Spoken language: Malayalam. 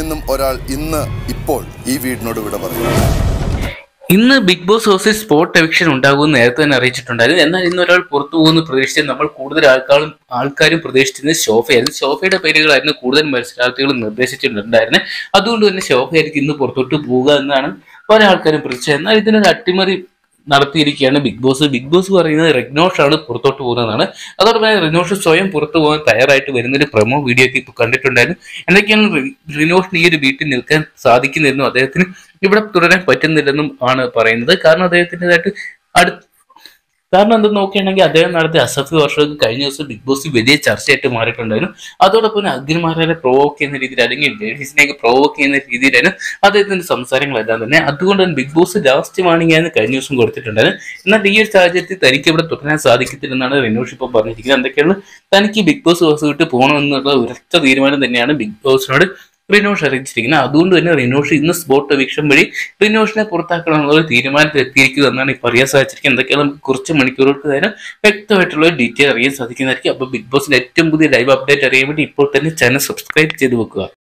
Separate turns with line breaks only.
നിന്നും ഒരാൾ ഇപ്പോൾ ഈ വീടിനോട് വിട പറഞ്ഞു.
ഇന്ന് ബിഗ് ബോസ് ഹൗസിൽ സ്പോട്ട് എവിക്ഷൻ ഉണ്ടാകുമെന്ന് നേരത്തെ തന്നെ അറിയിച്ചിട്ടുണ്ടായിരുന്നു. എന്നാൽ ഇന്ന് ഒരാൾ പുറത്തു പോകുന്ന പ്രതീക്ഷിച്ച് നമ്മൾ കൂടുതൽ ആൾക്കാരും പ്രതീക്ഷിച്ചിരുന്നത് ശോഭയായിരുന്നു. ശോഭയുടെ പേരുകളായിരുന്നു കൂടുതൽ മത്സരാർത്ഥികൾ നിർദ്ദേശിച്ചിട്ടുണ്ടായിരുന്നത്. അതുകൊണ്ട് തന്നെ ശോഭയായിരിക്കും ഇന്ന് പുറത്തോട്ട് പോവുക എന്നാണ് പല ആൾക്കാരും പ്രതീക്ഷിച്ചത്. എന്നാൽ ഇതിനൊരു അട്ടിമറി നടത്തിയിരിക്കുകയാണ് ബിഗ് ബോസ്. ബിഗ് ബോസ് പറയുന്നത് റിനോഷാണ് പുറത്തോട്ട് പോകുന്നതാണ്. അതോടൊപ്പം തന്നെ റിനോഷ് സ്വയം പുറത്തു പോകാൻ തയ്യാറായിട്ട് വരുന്നൊരു പ്രൊമോ വീഡിയോ ഒക്കെ ഇപ്പോൾ കണ്ടിട്ടുണ്ടായിരുന്നു. എന്തൊക്കെയാണ് റിനോഷിന് ഈ ഒരു വീട്ടിൽ നിൽക്കാൻ സാധിക്കുന്നില്ലെന്നും അദ്ദേഹത്തിന് ഇവിടെ തുടരാൻ പറ്റുന്നില്ലെന്നും ആണ് പറയുന്നത്. കാരണം അദ്ദേഹത്തിൻ്റെതായിട്ട് കാരണം എന്തെന്ന് നോക്കുകയാണെങ്കിൽ അദ്ദേഹം നടത്തിയ അസഭ്യ വർഷമൊക്കെ കഴിഞ്ഞ ദിവസം ബിഗ് ബോസ് വലിയ ചർച്ചയായിട്ട് മാറിയിട്ടുണ്ടായിരുന്നു. അതോടൊപ്പം അഖിൽമാരെ പ്രൊവോക്ക് ചെയ്യുന്ന രീതിയിൽ അല്ലെങ്കിൽ ലേഡീസിനെയൊക്കെ പ്രൊവോക്ക് ചെയ്യുന്ന രീതിയിലായിരുന്നു അദ്ദേഹത്തിന്റെ സംസാരങ്ങളെല്ലാം തന്നെ. അതുകൊണ്ട് തന്നെ ബിഗ് ബോസ് ലാസ്റ്റ് വാണിംഗ് ആയിരുന്നു കഴിഞ്ഞ ദിവസം കൊടുത്തിട്ടുണ്ടായിരുന്നു. എന്നാൽ ഈ ഒരു സാഹചര്യത്തിൽ തനിക്ക് ഇവിടെ തുടരാൻ സാധിക്കത്തില്ലെന്നാണ് റിനോഷ് ഇപ്പോൾ പറഞ്ഞിരിക്കുന്നത്. എന്തൊക്കെയാണ് തനിക്ക് ബിഗ് ബോസ് ഹൗസ് വിട്ട് പോകണമെന്നുള്ള ഉറച്ച തീരുമാനം തന്നെയാണ് ബിഗ് ബോസിനോട് റിനോഷ് അറിയിച്ചിരിക്കുന്നത്. അതുകൊണ്ട് തന്നെ റിനോഷ് ഇന്ന് സ്പോട്ട് എവിക്ഷൻ വഴി റിനോഷിനെ പുറത്താക്കണം എന്നുള്ള തീരുമാനത്തിൽ എത്തിയിരിക്കുക എന്നാണ് ഇപ്പോൾ അറിയാൻ സാധിച്ചിരിക്കുന്നത്. എന്തൊക്കെയാണ് നമുക്ക് കുറച്ച് മണിക്കൂറുകൾക്ക് നേരം വ്യക്തമായിട്ടുള്ള ഡീറ്റെയിൽ അറിയാൻ സാധിക്കുന്നതായിരിക്കും. അപ്പോൾ ബിഗ് ബോസിന്റെ ഏറ്റവും പുതിയ ലൈവ് അപ്ഡേറ്റ് അറിയാൻ വേണ്ടി ഇപ്പോൾ തന്നെ ചാനൽ സബ്സ്ക്രൈബ് ചെയ്ത് വെക്കുക.